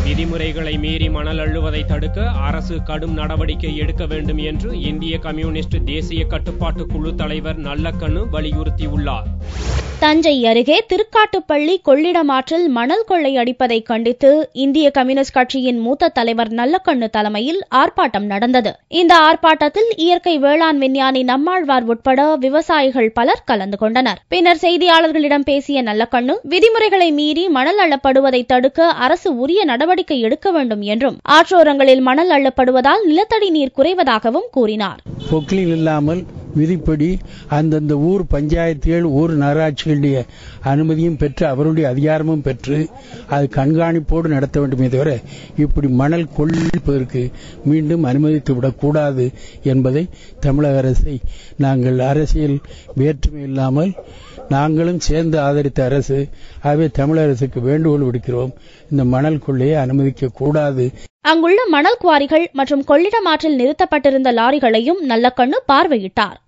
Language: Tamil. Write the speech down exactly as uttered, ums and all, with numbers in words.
விதிமுறைகளை மீறி மணல் அள்ளுவதை தடுக்க அரசு கடும் நடவடிக்கை எடுக்க வேண்டும் என்று இந்திய கம்யூனிஸ்ட் தேசிய கட்டுப்பாட்டு குழு தலைவர் நல்லக்கண்ணு வலியுறுத்தியுள்ளார். தஞ்சை அருகே திருக்காட்டுப்பள்ளி கொள்ளிடம் ஆற்றில் மணல் கொள்ளை அடிப்பதை கண்டித்து இந்திய கம்யூனிஸ்ட் கட்சியின் மூத்த தலைவர் நல்லக்கண்ணு தலைமையில் ஆர்ப்பாட்டம் நடந்தது. இந்த ஆர்ப்பாட்டத்தில் இயற்கை வேளாண் விஞ்ஞானி நம்மாழ்வார் உட்பட விவசாயிகள் பலர் கலந்து கொண்டனர். பின்னர் செய்தியாளர்களிடம் பேசிய நல்லக்கண்ணு, விதிமுறைகளை மீறி மணல் அள்ளப்படுவதை தடுக்க அரசு உரிய நடவடிக்கை எடுக்க வேண்டும் என்றும், ஆற்றோரங்களில் மணல் அள்ளப்படுவதால் நிலத்தடி நீர் குறைவதாகவும் கூறினார். பொக்லின் இல்லாமல் விதிப்படி அந்தந்த ஊர் பஞ்சாயத்துகள் ஊர் நகராட்சிகளுடைய அனுமதியும் பெற்று அவருடைய அதிகாரமும் பெற்று அது கண்காணிப்போடு நடத்த வேண்டுமே தவிர இப்படி மணல் கொள்ளிப்பதற்கு மீண்டும் அனுமதித்து விடக்கூடாது என்பதை தமிழக அரசை நாங்கள் அரசியல் வேற்றுமை இல்லாமல் நாங்களும் சேர்ந்து ஆதரித்த அரசு. ஆகவே தமிழக அரசுக்கு வேண்டுகோள் விடுக்கிறோம், இந்த மணல் கொள்ளையை அனுமதிக்க கூடாது. அங்குள்ள மணல் குவாரிகள் மற்றும் கொள்ளிடம் ஆற்றில் நிறுத்தப்பட்டிருந்த லாரிகளையும் நல்லக்கண்ணு பார்வையிட்டார்.